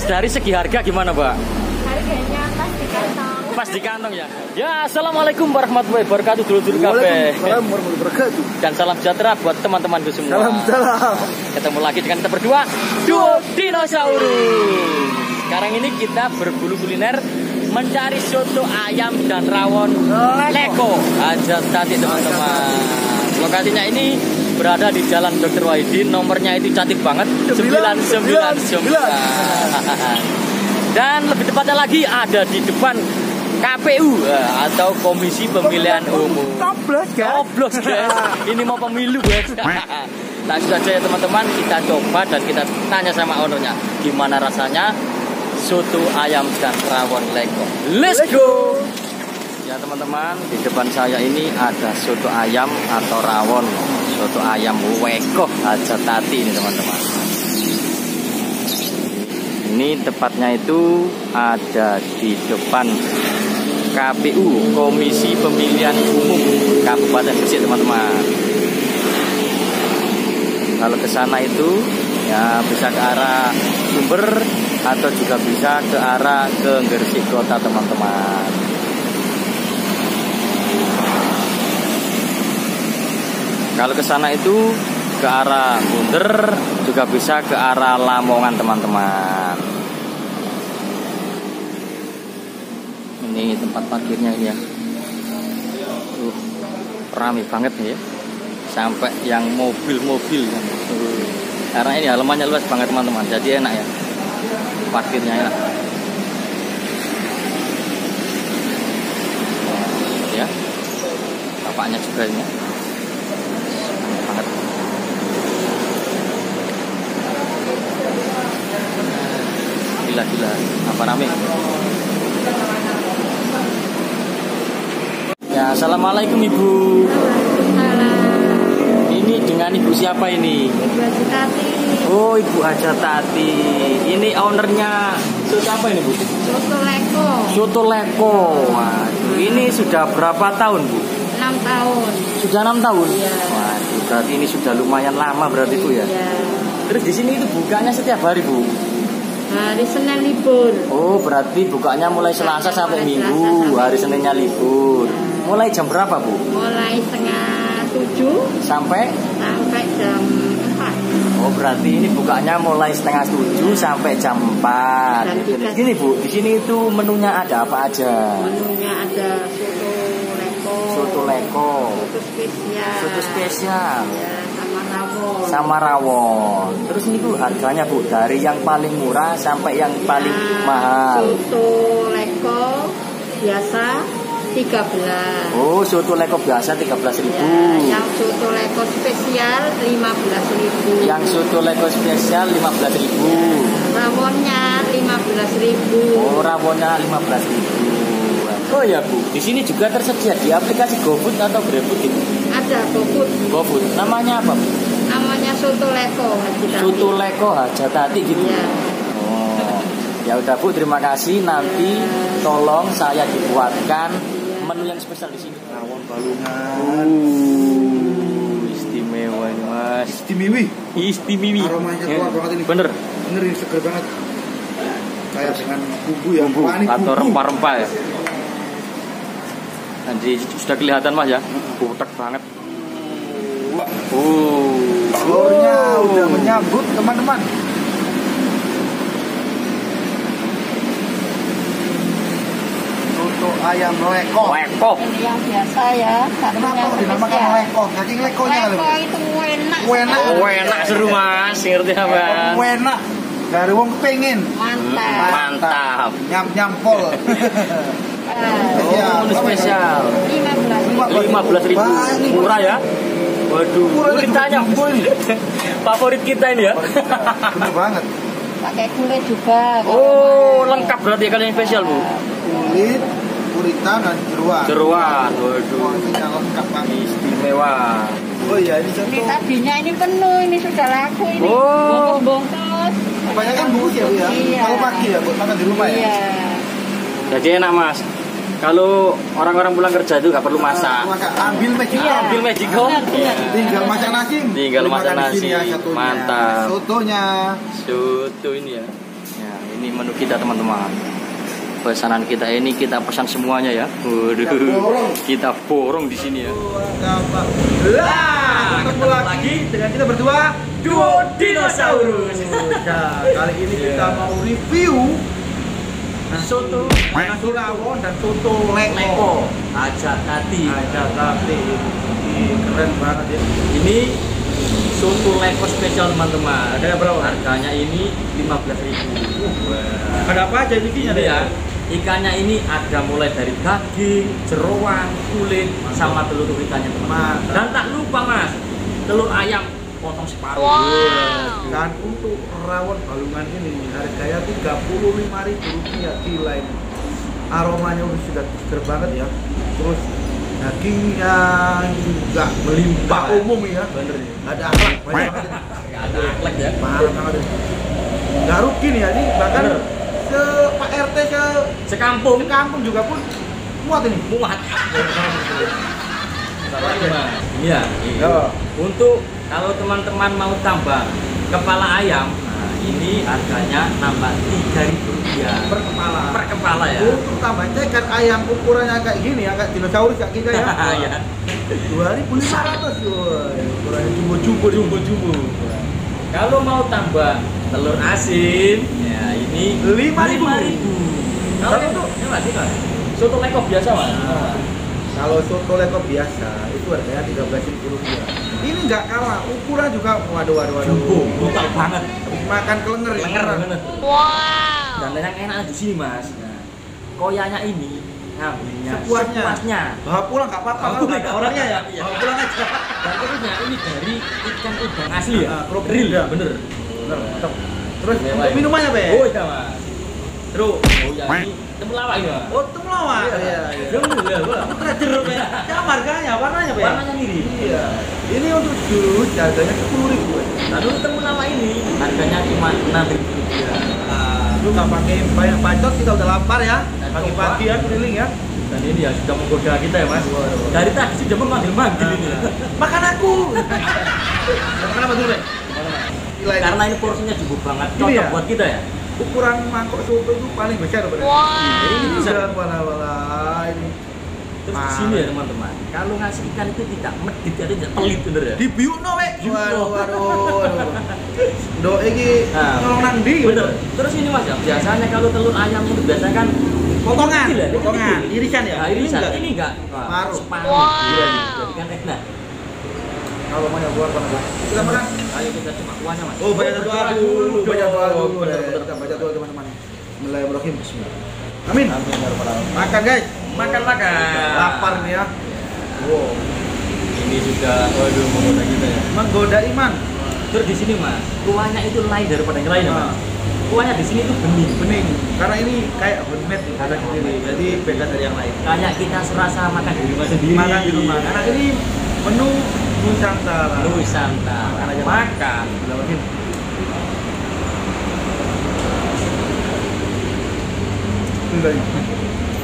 Terus dari segi harga gimana, Mbak? Harganya pas di kantong. Pas di kantong ya. Ya, assalamualaikum warahmatullahi wabarakatuh, dulur-dulur kabeh. Waalaikumsalam warahmatullahi wabarakatuh. Dan salam sejahtera buat teman-temanku semua. Salam. Ketemu lagi dengan kita berdua, Duo Dinosaurus. Sekarang ini kita berburu kuliner, mencari soto ayam dan rawon Leko. Aja tadi teman-teman. Lokasinya ini berada di Jalan Dr. Wahidin. Nomornya itu cantik banget, 999. Dan lebih tepatnya lagi ada di depan KPU atau Komisi Pemilihan Umum. Coblos guys. Ini mau pemilu guys. Langsung saja ya teman-teman, kita coba dan kita tanya sama ownernya gimana rasanya soto ayam dan rawon Leko. Let's go. Ya teman-teman, di depan saya ini ada soto ayam atau rawon, soto ayam Leko aja tati ini teman-teman. Ini tepatnya itu ada di depan KPU, Komisi Pemilihan Umum Kabupaten Gresik teman-teman. Kalau ke sana itu ya bisa ke arah Sumber atau juga bisa ke arah ke Gresik kota teman-teman. Kalau ke sana itu ke arah Bunder, juga bisa ke arah Lamongan teman-teman. Ini tempat parkirnya ini ya. Rame banget ya. Sampai yang mobil-mobil. Karena ini halamannya luas banget teman-teman. Jadi enak ya. Parkirnya enak. Ya. Bapaknya juga ini. Banget. Gila, apa rame? Ya, assalamualaikum Ibu. Ini dengan Ibu siapa ini? Ibu Haji Tati. Oh, Ibu Haji Tati. Ini ownernya soto apa ini Bu? Soto Leko. Soto Leko. Waduh, ini sudah berapa tahun Bu? 6 tahun. Sudah 6 tahun? Iya. Waduh, berarti ini sudah lumayan lama berarti Bu ya? Iya. Terus di sini itu bukanya setiap hari Bu? Hari Senin libur. Oh, berarti bukanya mulai Selasa sampai Minggu. Hari Seninnya libur. Mulai jam berapa Bu? Mulai setengah 7 Sampai jam 4. Oh, berarti ini bukanya mulai setengah 7 sampai jam 4. Gini Bu, di sini itu menunya ada apa aja? Menunya ada soto Leko. Soto Leko. Soto spesial. Ya, sama rawon. sama rawon. Terus ini Bu, harganya Bu dari yang paling murah sampai yang paling mahal. Soto Leko biasa 13. Oh, soto Leko biasa 13.000. Ya, yang soto Leko spesial 15.000. Yang soto Leko spesial 15.000. Rawonnya 15.000. Oh, rawonnya 15.000. Oh ya Bu, di sini juga tersedia di aplikasi GoFood atau GrabFood gitu. Ada GoFood. GoFood. Namanya apa Bu? Namanya soto Leko Haji Tati. Soto Leko Haji Tati gitu. Ya. Oh, ya udah Bu, terima kasih. Nanti tolong saya dibuatkan menu yang spesial di sini. Rawon balungan. Istimewa ini Mas. Istimewi. Aromanya keluar banget ini. Bener. Bener ini seger banget. Kayak dengan bumbu ya. Bumbu Wah, ini atau bumbu. rempah-rempah ya. Nanti sudah kelihatan Mas ya. Butek banget. Telurnya udah menyambut teman-teman. Soto ayam Leko. Leko. Ini yang biasa ya. Kenapa dinamakan Leko? Daging Lekonya kali. Leko itu enak. Enak. Oh, enak seru Mas. Ngerti apa? Enak. Dari wong pengen. Mantap. Mantap. Nyampol. Oh, ini spesial. 15.000. 15.000. Murah ya? Waduh, kulitannya favorit kita ini ya. Bener banget. Pakai kulit juga. Oh, lengkap berarti kalian spesial Bu. Kulit, kuritan dan jeruan. Jeruan, waduh. Semuanya lengkap banget. Istimewa. Oh iya, ini Ini soto. tadinya ini penuh, ini sudah laku ini. Oh. Bungkus-bungkus. Kebanyakan bungkus ya Bu ya. Iya. Kalau pagi ya buat makan di rumah ya. Iya. Jadi enak Mas. Kalau orang-orang pulang kerja itu nggak perlu masak. Ambil magic. Iya. Ambil Magicom. Benar. Tinggal masak nasi. Tinggal masak Dimakan di nasi. sini ya, satunya. Mantap. Sotonya. Soto ini ya. Ya, ini Ini menu kita teman-teman. Pesanan kita ini kita pesan semuanya ya. Waduh, kita borong di sini ya. Ketemu lagi dengan kita berdua, Duo Dinosaurus. Nah, kali ini kita mau review Soto nasi rawon dan soto Leko. Ajak Tati. Ini keren banget ya. Ini soto Leko spesial teman-teman. Harganya berapa? Harganya ini 15.000. Ada apa aja isinya Ini deh ya. Ikannya ini ada mulai dari daging, jeroan, kulit, sama telur ikannya teman-teman. Dan tak lupa mas, telur ayam potong separuh. Dan untuk rawon balungan ini harganya Rp35.000. Gila ini. Aromanya sudah seger banget ya. Terus dagingnya juga melimpah umum ya. Bener ya. Ada akhlak banyak banget. Ada akhlak ya. Parah banget. Gak rugi nih ya, ini bahkan Bener. Pak RT Sekampung kampung juga pun muat ini. muat. Iya. Ya. Untuk kalau teman-teman mau tambah kepala ayam, nah ini harganya nambah Rp3.000 Per kepala. per kepala ya. Untuk tambah ceker ayam ukurannya kayak gini ya, kayak dinosaurus kayak kita ya. Ya. 2.500 woy. Ukurannya jumbo-jumbo. Kalau mau tambah telur asin, ya ini 5.000. Kalau itu ya Mas, ini Mas. Soto Leko biasa Mas. Kalau soto leko biasa itu harganya Rp13.000. Ini nggak kalah, ukuran juga waduh. Jumbo, brutal banget. Habis makan kelenger ya. Lenger banget. Wow. Dan yang enak di sini Mas. Nah, koyanya ini ngambilnya sepuasnya. Bawa pulang nggak apa-apa, kalau nggak ada orangnya ya. Iya. Bawa pulang aja. Dan terusnya ini dari ikan udang asli ya. Krokodil ya. Bener. Bener, mantap. Terus Mewah untuk ini. minumannya Be? Oh iya Mas. Terus, oh ya ini temulawak ya. Oh, temulawak. Iya. Bener ya, Bang. Aku terakhir Be. Siapa harganya? Warnanya Be? Warnanya mirip. Iya. Ini untuk jus harganya Rp10.000. Nah dulu temulawak ini harganya cuma Rp6.000. Lu nggak pakai banyak bacot, kita udah lapar ya. Pagi-pagi ya keliling ya. Dan ini ya sudah menggoda kita ya Mas. Dari tadi sudah memanggil-manggil ini. Makan aku. Makan apa dulu Be? Gila ini. Karena ini porsinya cukup banget, Ini cocok ya? buat kita ya. Ukuran mangkok soto itu paling besar berarti. Ini Ini besar. bisa wala ini. Terus di sini ya teman-teman, kalau ngasih ikan itu tidak medit, jadi tidak pelit bener ya. Di biukno we. Biukno. Waduh. Ndok iki Nah, nolong nang ndi? Bener. Terus ini Mas ya, biasanya kalau telur ayam itu biasanya kan Potongan, kecil ya, potongan, kecil. irisan ya. Nah, irisan. enggak. Ini enggak. Wah, Separuh. separuh. Gila nih. Jadi kan enak. Kalau mau yang buat apa? Kita makan. Ayo kita coba kuahnya Mas. Oh, baca doa dulu, baca doa dulu. Bener, bener. Kita baca doa teman-teman. Bismillahirrahmanirrahim. Bismillah. Amin. Amin ya rabbal alamin. Makan guys. Makan. Lapar nih ya. Wow. Ini sudah waduh menggoda kita ya. Menggoda iman. Terus di sini Mas, kuahnya itu lain daripada yang lain ya Mas. Kuahnya di sini itu bening. Bening. Karena ini kayak handmade nih, ada sendiri. Jadi beda dari yang lain. Kayak kita serasa makan di rumah sendiri. Makan di rumah. Karena ini menu Nusantara. Nusantara. Makan aja. Makan. Bismillahirrahmanirrahim. Bismillahirrahmanirrahim.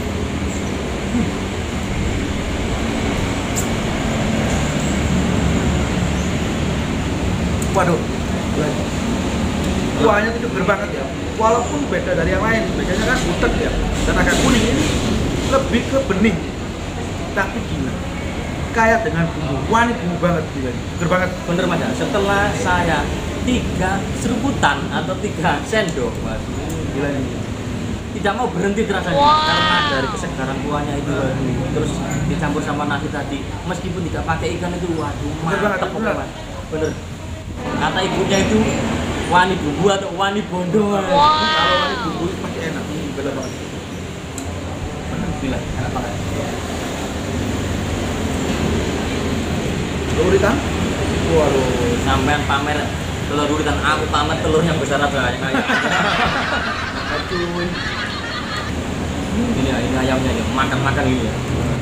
Waduh, kuahnya itu seger banget ya. Walaupun beda dari yang lain, biasanya kan butek ya, dan agak kuning, ini lebih ke bening. Tapi gila, kayak dengan bumbu, wah ini bumbu banget gila, seger banget. Bener Mas ya, setelah saya 3 seruputan atau 3 sendok Mas, Gila ini. tidak mau berhenti rasanya karena dari kesegaran kuahnya itu terus dicampur sama nasi tadi, meskipun tidak pakai ikan itu waduh Bener banget, mantap bener. pokoknya Mas. Bener. Kata ibunya itu wani bumbu atau wani bondo. Mas. Kalau ini bumbu itu masih enak, beda banget. Gila, enak banget. Uritan? Waduh, sampean pamer telur uritan, aku pamer telur yang besar apa kayak. Acuy. Ini ya, ini ayamnya ya, makan-makan ini ya.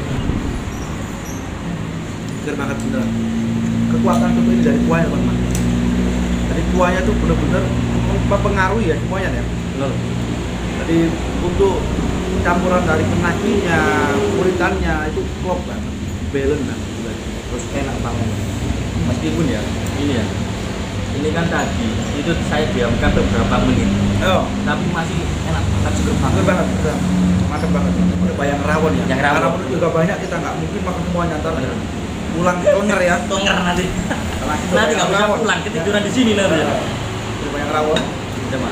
Seger banget beneran. Kekuatan soto ini dari kuahnya teman-teman. Jadi kuahnya tuh bener-bener mempengaruhi ya semuanya ya. Bener. Jadi untuk campuran dari penacinya, uritannya itu klop banget, balance banget. Terus enak banget. Meskipun ya, ini ya, Ini kan tadi itu saya diamkan beberapa menit. Oh, Tapi masih enak banget, seger banget. bener banget, bener. Mantap banget. Coba yang rawon ya. Yang rawon. Rawon itu juga banyak, kita nggak mungkin makan semuanya ntar. Bener. Pulang tonger ya. Tonger nanti. Langsung Nanti coba nggak yang bisa rawon. pulang, ketiduran di sini nanti ya. Coba yang rawon. Coba.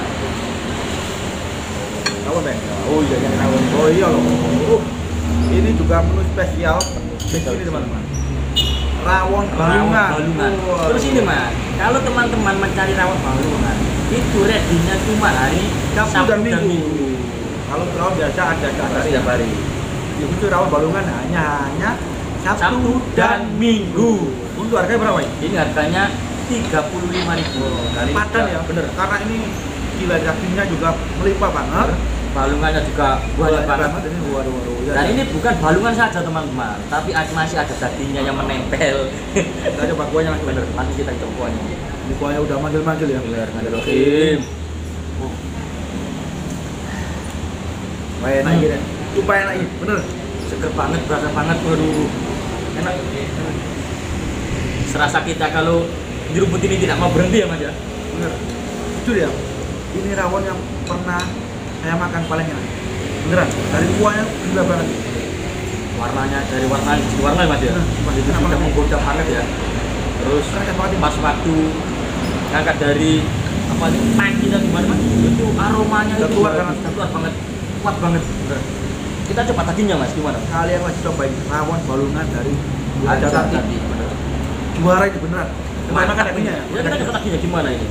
Rawon Bang. Oh iya yang rawon. Oh iya loh. Ini juga menu spesial. Ini teman-teman. Rawon balungan. Oh, Terus ini Mas, kalau teman-teman mencari rawon balungan, itu ready-nya cuma hari Sabtu dan Minggu. Kalau rawon biasa ada setiap hari. Itu rawon balungan hanya Sabtu dan Minggu. Untuk harganya berapa ini? Ini harganya 35.000. Padan ya, bener. Karena ini gila dagingnya juga melimpah banget. Balungannya juga banyak banget. Ini waduh. Ya, Dan ya. ini bukan balungan saja teman-teman, tapi masih ada dagingnya yang menempel. Kita coba kuahnya langsung. Bener, nanti kita coba kuahnya. Ini kuahnya udah manggil-manggil ya. Bismillahirrahmanirrahim. Wah enak ini deh. Supaya enak ini, bener. Seger banget, berasa banget, waduh. Enak. Serasa kita kalau di rumput ini tidak mau berhenti ya Mas ya. Bener. Jujur ya, ini rawon yang pernah saya makan paling enak. Beneran, dari kuahnya gila banget. Warnanya dari warna Mas ya. Mas, Itu enak sudah banget. menggoda banget ya. Terus Enak banget ini. pas waktu ngangkat dari apa sih tangki dan gimana Mas? Itu aromanya Udah itu keluar bagus, kan? keluar banget, kuat banget. Bener. Kita coba dagingnya Mas, gimana? Kalian masih cobain rawon balungan dari Ada Tati. tadi. Bener. Juara itu beneran. Coba makan Mantap dagingnya ini. Ya kita coba dagingnya gimana ini?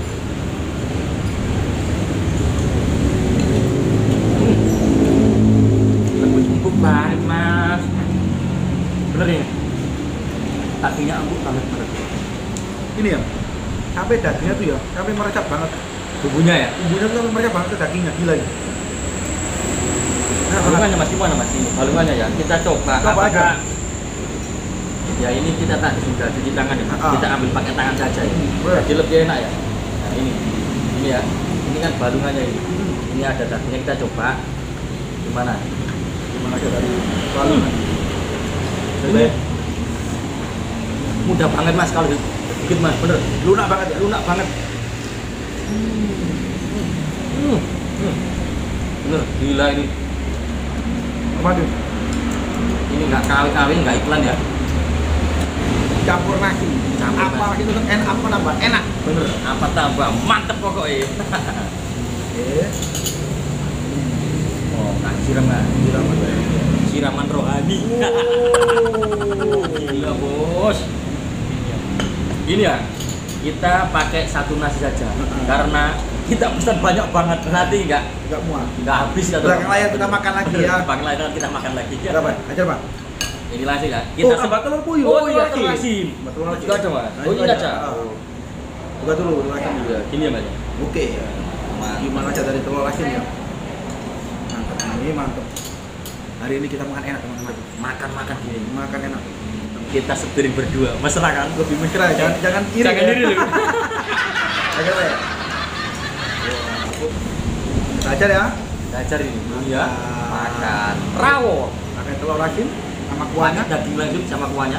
Empuk banget Mas. Bener ya? Dagingnya empuk banget bener. Ini ya, sampai dagingnya tuh ya, sampai meresap banget. Bumbunya ya? Bumbunya tuh sampai meresap banget ke dagingnya, gila ya. Balungannya Mas gimana Mas ini? Balungannya ya. Kita coba. Coba aja. Ya ini kita tadi sudah cuci tangan ya. Ah. Kita ambil pakai tangan saja ini. Boleh. Jadi lebih enak ya. Nah ini ya. Ini kan balungannya ini. Ini ada dagingnya kita coba. Gimana? Gimana aja dari balungan. Ini mudah banget Mas kalau dikit Mas, bener. Lunak banget ya. Lunak banget. Bener, gila ini. Waduh, Ini nggak kawin-kawin, nggak iklan ya. campur nasi. Campur Apa nasi. itu kan enak apa nambah? Enak. Bener, apa tambah mantep pokoknya. Oh, kan siraman. Siraman rohani. Gila bos. Ini ya, kita pakai satu nasi saja karena kita pesan banyak banget nanti Enggak muat. nggak habis ya. Belakang layar kita makan lagi ya. Belakang layar kita makan lagi. Berapa? Ajar Pak. Ini langsung ya. Oh, tambah telur puyuh. Oh iya, lagi. telur asin. Telur asin. Juga ada Mas. Nah, Oh itu ini aja. aja. Ah. Buka dulu telur asin. Iya, gini ya Mas. Oke. Mantap. Gimana aja dari telur asin ya? Mantap. Ini mantap. Hari ini kita makan enak teman-teman. Makan gini. Makan enak. Kita sepiring berdua. Mesra kan? Lebih mesra ya. Jangan iri. Jangan ya. iri loh. Ajar ya. Kita ajar ya. Kita ajar ini dulu ya. Makan. Makan rawon. Pakai telur asin sama kuahnya. Pakai daging langsung sama kuahnya.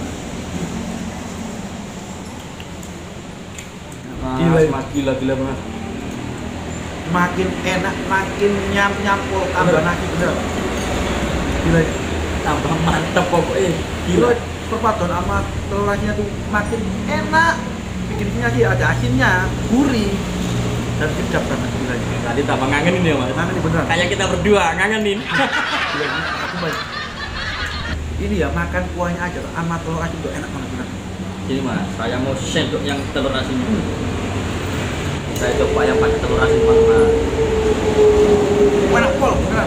Gila ya. Mas, gila banget. Makin enak, makin nyampul tambah Bener. nasi bener. Gila. Ya. Tambah mantep pokoknya. Gila. Gila. Perpaduan sama telur asinnya tuh makin enak. Bikinnya sih ada asinnya, gurih dan sedap banget gila. Tadi tambah ngangenin ya Mas. Mana nih beneran? Kayak kita berdua ngangenin. Gila, ini aku banget. Ini ya makan kuahnya aja sama telur asin tuh enak banget bener. Jadi Mas, saya mau sendok yang telur asin. Saya coba yang pakai telur asin Mas. Enak pol beneran.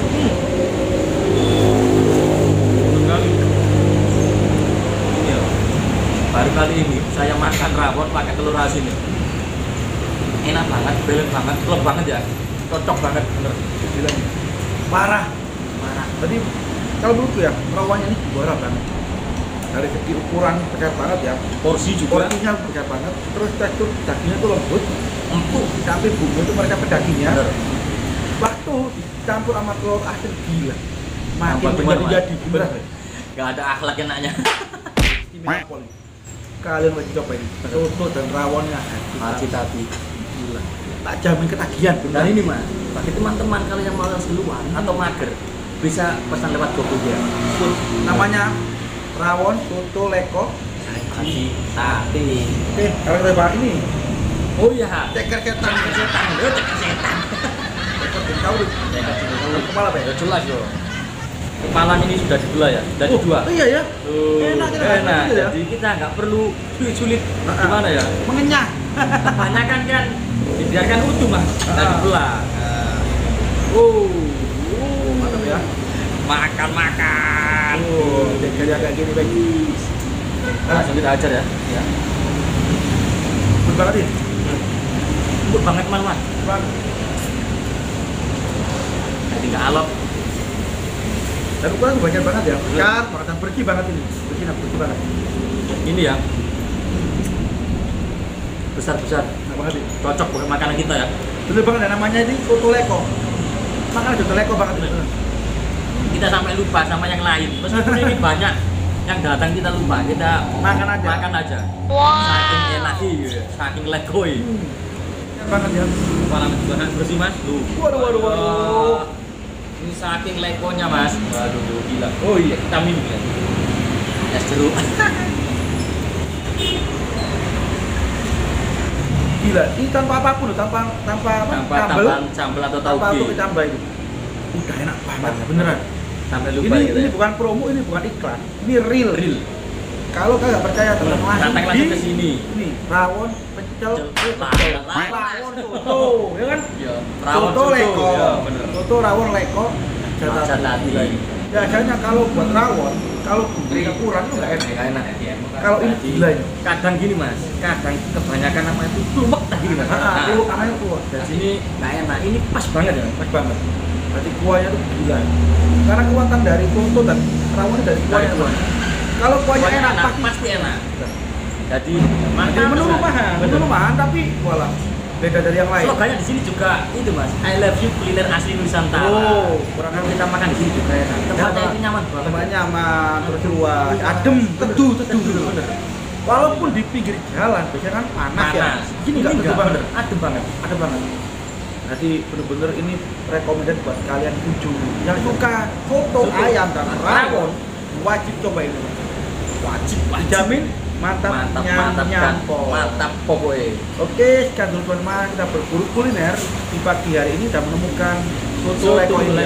Sekali. Ini ya. Baru kali ini saya makan rawon pakai telur asin ya. Enak banget, balance banget, klop banget ya. Cocok banget bener. Gila nih. Parah. Tadi kalau menurutku ya rawonnya ini juara banget. Dari segi ukuran besar banget ya. Porsi juga Porsinya besar banget. Terus tekstur dagingnya tuh lembut. empuk. Sampai bumbu itu mereka ke dagingnya. Bener. Waktu dicampur sama telur asin gila. Makin Tambah bener, Mas. menjadi bener. Gak ada akhlak enaknya. Istimewa pol. kalian wajib coba ini. Soto dan rawonnya Haji tapi gila. Tak jamin ketagihan. dan ini mas bagi teman-teman kalian yang malas keluar atau mager bisa pesan lewat GoFood ya. Namanya rawon soto leko. Haji tapi Oke, kalau kita bahas ini oh iya ceker setan. ceker setan Ceker kau kepala apa ya? jelas yo. Kepala ini sudah dibelah ya, sudah dua. Oh iya ya. Enak, enak ya. Jadi kita nggak perlu sulit-sulit gimana ya. Mengenyah. Kebanyakan kan dibiarkan utuh mas, nggak dibelah. Mantap ya. Makan. Jadi agak gini bagus. Langsung kita ajar ya. Ya. Lembut banget ini. Lembut banget mas. Bang. Jadi nggak alot. Dan ukuran banyak banget ya. Besar, banget bersih banget ini. Bersih banget. Ini ya. Besar-besar. Enak banget ini. Cocok buat makanan kita ya. Betul banget ya, namanya ini soto leko. Makanan soto leko banget ini. Kita sampai lupa sama yang lain. Meskipun ini banyak yang datang kita lupa, kita Makan aja. Makan aja. Saking enak iya, saking lekoi. Enak banget ya. Kepala juga bersih mas. Tuh. Waduh. Ini saking lekonya mas. Waduh gila. Oh iya kita minum ya. Es jeruk. Gila, ini tanpa apapun loh, tanpa Sambal atau tauge. tanpa apa ditambah ini. Udah enak banget, beneran. Sampai lupa Ini gitu ini ya. bukan promo, ini bukan iklan, ini real. Real. Kalau kalian nggak percaya, teman Datang langsung ke sini. Ini rawon, pecel, rawon soto, ya kan? Iya. Soto leko, Ya, bener. soto rawon leko, Macet tadi. biasanya kalau buat rawon, kalau bumbunya kurang itu nggak enak. Nggak enak ya. Kalau ini gila ini. Kadang gini mas, kadang kebanyakan apa itu kluwek tadi gini mas. Kalau anaknya kuah, Dan sini nggak enak, ini pas banget ya. pas banget. Berarti kuahnya tuh gila. Karena kekuatan dari soto dan rawon dari kuahnya. Kalau kuahnya enak, pasti enak. Jadi Jadi menu rumahan, tapi walah beda dari yang lain. slogannya di sini juga itu mas, I love you kuliner asli Nusantara. Oh, Kalau kita makan di sini juga enak. Tempatnya itu nyaman banget. Tempatnya nyaman, terus luas, adem, teduh gitu. Walaupun di pinggir jalan, biasanya kan panas ya. Gini nggak teduh banget, adem banget. adem banget. Jadi bener-bener ini rekomendasi buat kalian kunjungi. Yang suka soto ayam dan rawon, wajib coba ini. Wajib. Dijamin mantap Mantap pokoknya. Oke, sekian dulu teman-teman, kita berburu kuliner di pagi hari ini dan menemukan soto leko ini.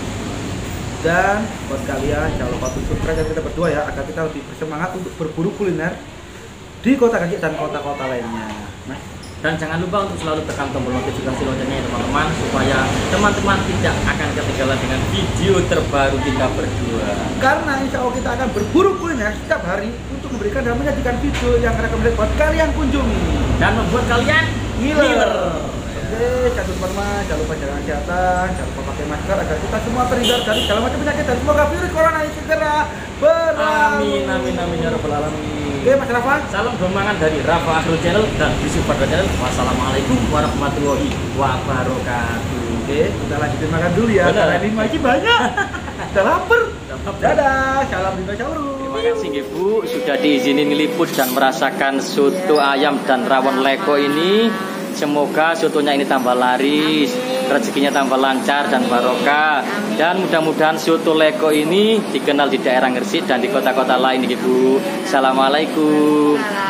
Dan buat kalian jangan lupa untuk subscribe dan kita berdua ya, agar kita lebih bersemangat untuk berburu kuliner di Kota Gresik dan kota-kota lainnya. Nah, Dan jangan lupa untuk selalu tekan tombol notifikasi loncengnya ya teman-teman, supaya teman-teman tidak akan ketinggalan dengan video terbaru kita berdua. karena insya Allah kita akan berburu kuliner setiap hari untuk memberikan dan menyajikan video yang rekomendasi buat kalian kunjungi Dan membuat kalian ngiler. Oke, jangan lupa teman, jangan lupa jaga kesehatan, jangan lupa pakai masker agar kita semua terhindar dari segala macam penyakit dan semoga virus corona ini segera berlalu. Amin ya rabbal alamin. Oke, Mas Rafa. Salam domangan dari Rafa Agro Channel dan Bisu Pada Channel. Wassalamualaikum warahmatullahi wabarakatuh. Oke, kita lanjutin makan dulu ya. Benar. Karena ini masih banyak. Udah lapar. Dadah, salam dinosaurus. Terima kasih nggih, Bu, sudah diizinin ngeliput dan merasakan soto ayam dan rawon leko ini. Semoga sotonya ini tambah laris, rezekinya tambah lancar dan barokah. Dan mudah-mudahan soto leko ini dikenal di daerah Gresik dan di kota-kota lain, Ibu. Assalamualaikum.